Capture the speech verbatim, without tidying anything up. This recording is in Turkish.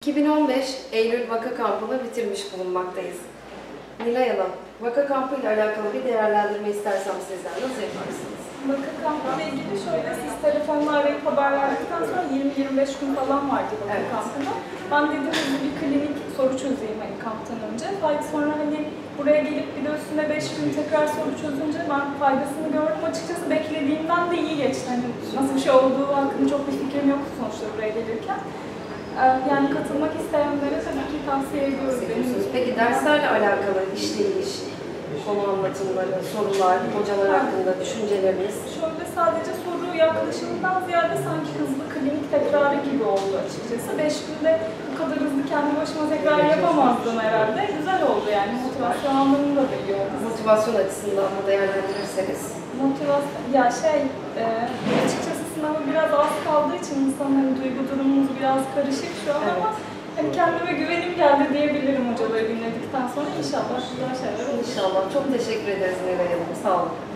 iki bin on beş Eylül Vaka Kampı'nı bitirmiş bulunmaktayız. Nilay Hanım, Vaka Kampı ile alakalı bir değerlendirme istersem sizden nasıl yaparsınız? Vaka Kampı ile ilgili şöyle, siz telefonla arayıp haber verdikten sonra yirmi yirmi beş gün falan vardı Vaka Evet. Kampı'nda. Ben dedim bir klinik soru çözeyim hani kamptan önce. Fakat sonra hani buraya gelip bir de üstüne beş gün tekrar soru çözünce ben faydasını gördüm. Açıkçası beklediğimden de iyi geçti. Hani nasıl bir şey olduğu hakkında çok bir fikrim yoktu sonuçta buraya gelirken. Yani katılmak isteyenlere tabii ki tavsiye ediyoruz. Peki derslerle alakalı işleyiş, konu anlatımları, sorular, hocalar hakkında düşünceleriniz? Şöyle sadece soru yaklaşımından ziyade sanki hızlı klinik tekrarı gibi oldu açıkçası. Beş günde bu kadar hızlı kendi başıma tekrar yapamazdım herhalde. Güzel oldu yani, motivasyon anlamında da iyi oldu. Motivasyon açısından da değerlendirirseniz? Motivasyon, ya şey, e, açıkçası sınavı biraz az kaldığı için insanın hani duygu durumumuz biraz karışık şu an, evet. Ama hani kendime güvenim geldi diyebilirim hocaları dinledikten sonra. İnşallah güzel şeyler olur. İnşallah. Çok teşekkür ederiz Nilay Hanım. Sağ olun.